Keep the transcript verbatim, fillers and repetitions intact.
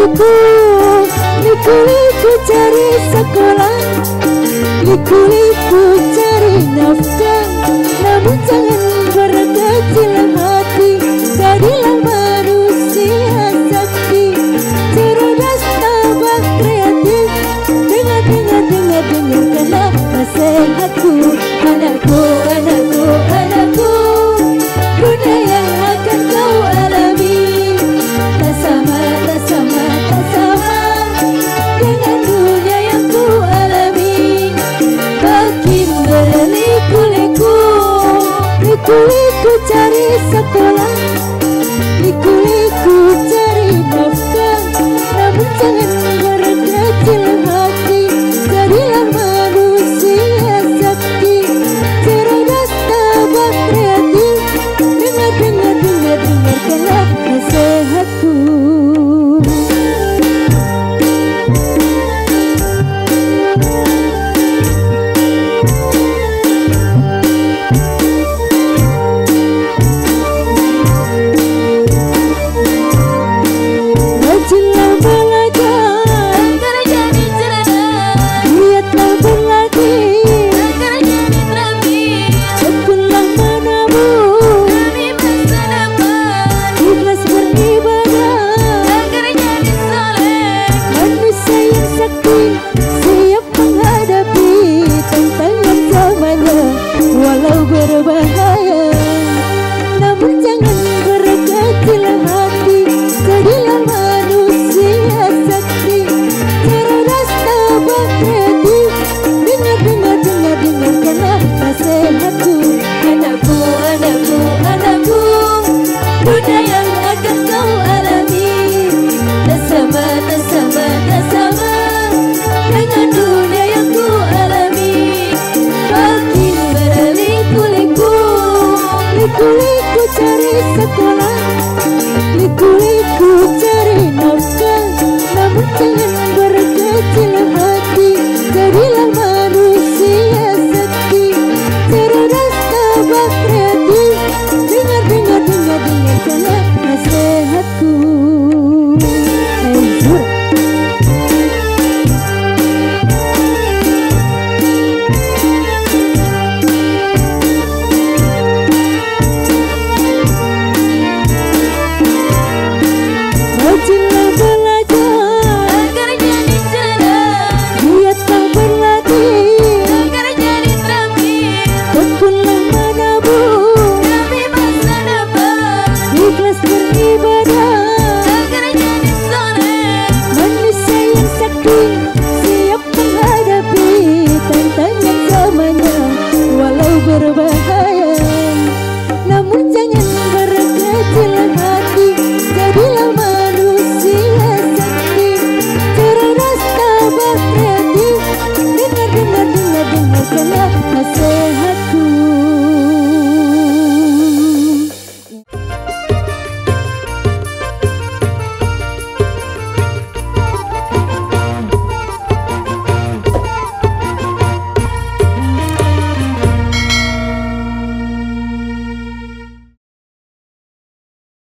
liku, liku liku cari sekolah, liku liku cari nafkah. Namun jangan berkecil hati, jadilah manusia sakti, cerdas tabah kreatif. Dengar dengar dengar dengarkanlah nasihatku, anakku anakku anakku. Dunia yang akan kau alami tak sama, tak sama, tak sama dengan dunia yang ku alami. Makin berliku-liku, liku-liku cari sekolah, liku-liku cari nafkah. Namun jangan berkecil hati, jadilah manusia sakti, cerdas tabah kreatif. Dengar dengar dengar dengarkanlah nasihatku. Rajinlah belajar agar jadi cerdas, giatlah berlatih agar jadi terampil, tekunlah menabung demi masa depan, ikhlas beribadah agar jadi soleh. Manusia yang sakti siap menghadapi tantangan zamannya, walau berubah